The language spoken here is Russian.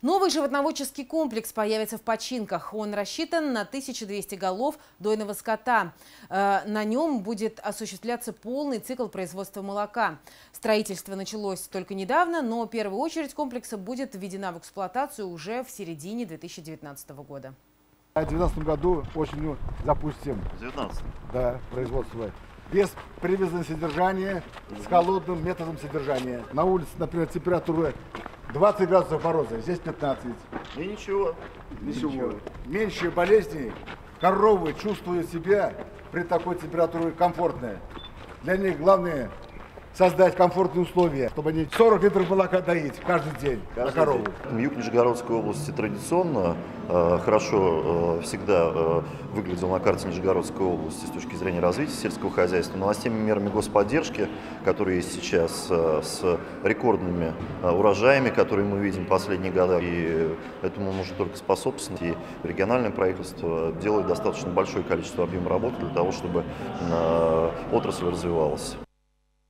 Новый животноводческий комплекс появится в Починках. Он рассчитан на 1200 голов дойного скота. На нем будет осуществляться полный цикл производства молока. Строительство началось только недавно, но первая очередь комплекса будет введена в эксплуатацию уже в середине 2019 года. В 2019 году осенью запустим. 19. Да, производство. Без привязанного содержания, с холодным методом содержания. На улице, например, температура 20 градусов мороза, здесь 15. И ничего. Ничего. Меньше болезней. Коровы чувствуют себя при такой температуре комфортно. Для них главное создать комфортные условия, чтобы они 40 литров молока доить каждый день на корову. Юг Нижегородской области традиционно хорошо всегда выглядел на карте Нижегородской области с точки зрения развития сельского хозяйства, но с теми мерами господдержки, которые есть сейчас, с рекордными урожаями, которые мы видим в последние годы, и этому может только способствовать. И региональное правительство делает достаточно большое количество объема работы для того, чтобы отрасль развивалась.